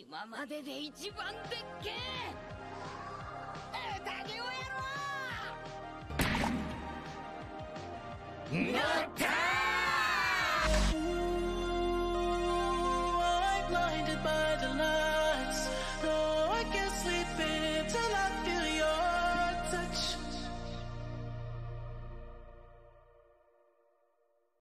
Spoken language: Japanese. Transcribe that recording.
今までで一番でっけえ宴をやろう。乗ったー。 Ooh, I'm blinded by the lights. No, I can't sleep in